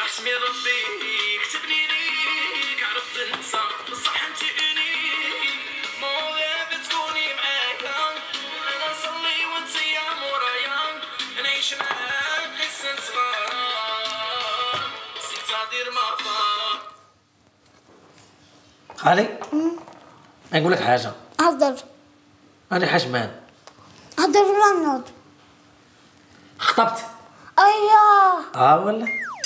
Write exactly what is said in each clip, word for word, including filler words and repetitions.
اسمي ربي كتبني ليك عرفت ننسى بصح انت انيك مولاي بتكوني معايا انا نصلي وانت يا مورايا نعيش معاك قصة صغار نسيت دير ما فار. خالي نقول لك حاجه. هضر. انا حشمان. هضر ولا نوض؟ خطبت. اياه. اه ولا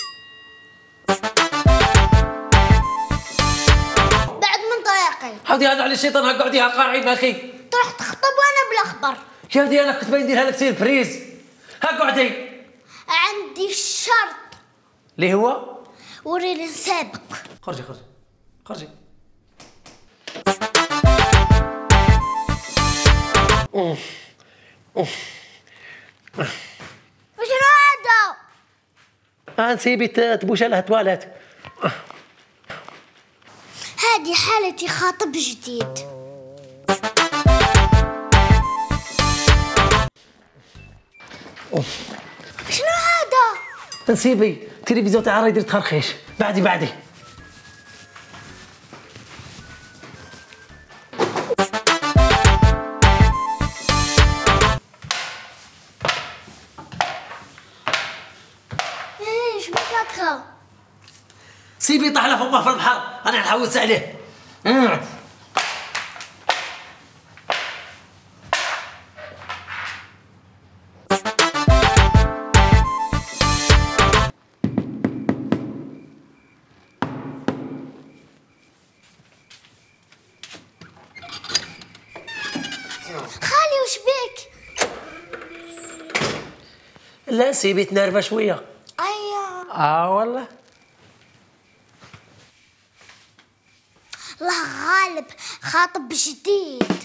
بعد من طريقي. حودي هذا على الشيطان هقعديها قارعي باكي. تروح تخطب وانا بالاخبار. يا ودي انا كنت بنديرها لك سيربريز. هقعدي. عندي شرط. اللي هو وريني نسابق. خرجي خرجي خرجي. اوف اوف وشنو هذا؟ آه نسيبي تبوش لها تواليت. هذه حالتي خاطب جديد. اوف شنو هذا؟ نسيبي التلفزيون تاعها راه يدير تخرخيش. بعدي بعدي. ايش بكاكا؟ سيبي طحله فوق في البحر انا نحوس عليه. مم. خالي وش بيك؟ لا سيبي تنرفه شويه. ايوه. اه والله. الله غالب خاطب جديد.